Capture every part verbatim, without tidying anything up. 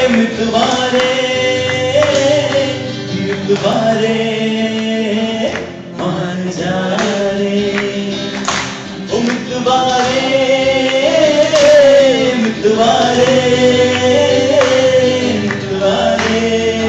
मितवारे मितवारे मान जा रे ओ मितवारे मितवारे मितवारे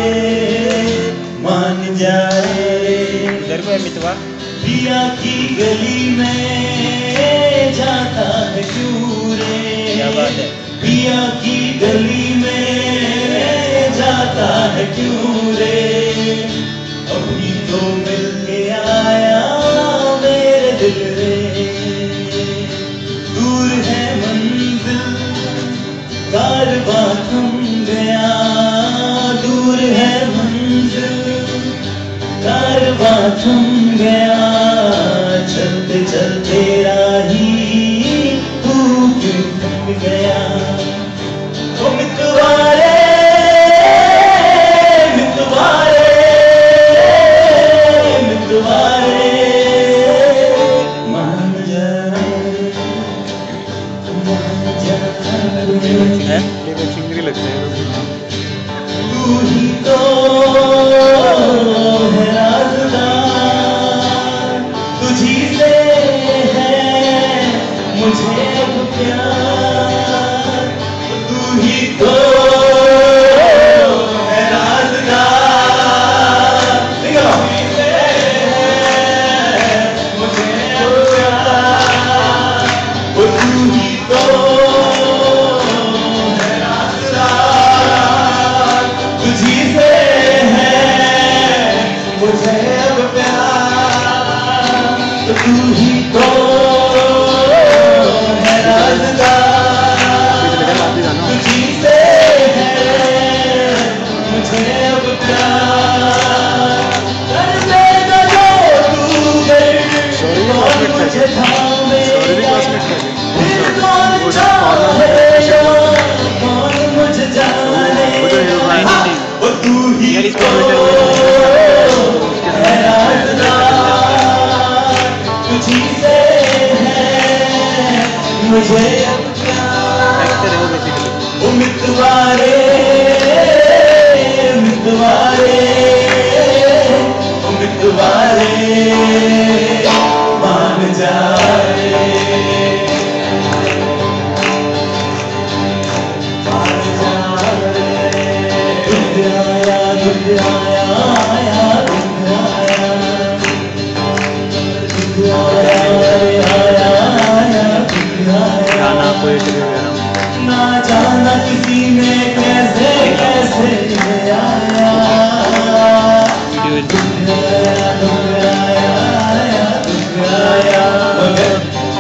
मान जा रे। मितवा पिया की गली में जाता है क्यों रे, क्या बात है। पिया की गली में जाता है क्यों रे, अभी तो मिल के आया मेरे दिल रे। दूर है मंजिल कारवां थम गया, दूर है मंजिल कारवां थम गया, चलते चलते राही तू क्यों थम गया। ओ मितवारे मितवारे मितवारे मान जा मान जा है लेकिन चिंगरी लगते हैं। तू ही तो है राज़दार, तुझी से है मुझे अब प्यार, तू ही तो है राज़दार, तुझी से है मुझे अब प्यार, वो तू ही तो है राज़दार, तुझी से है मुझे अब प्यार, तो तू ही तो है राज़दार, तुझी से है मुझे अब प्यार। कर देगा जो तू कर कौन मुझे थामेगा, फिर कौन चाहेगा कौन मुझे जानेगा, वो तू ही तो है राज़दार, तुझी से है मुझे अब प्यार। ओ मितवारे मितवारे ओ मितवारे मान जा रे मान जा रे। दुख आया दुख आया आया दुख आया दुख आया आया आया दुख आया। ना जाना किसी ने कैसे कैसे आया, दुख आया दुख आया आया दुख आया, मगर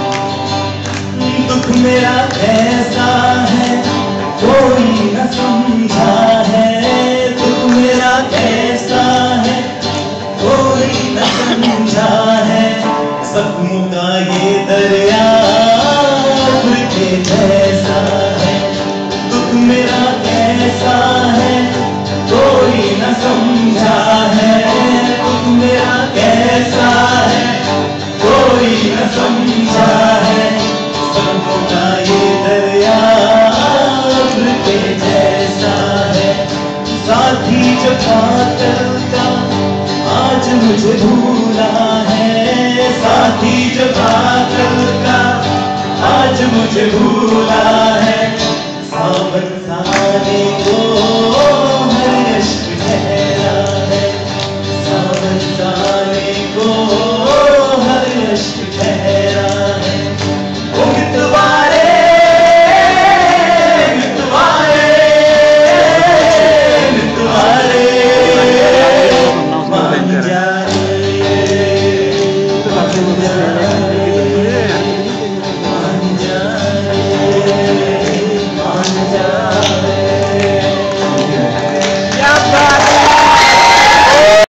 दुख मेरा ऐसा है कोई न समझा है, दुख मेरा ऐसा है कोई न समझा है, सपनों का ये दरिया उभर के जैसा है, दुख मेरा ऐसा है कोई न समझा है, दुख मेरा ऐसा है कोई न समझा है, सपनों का ये दरिया उभर के जैसा है। साथी जो था कल का आज मुझे भूला है, साथी जो था कल का आज मुझे भूला है, सावन साने को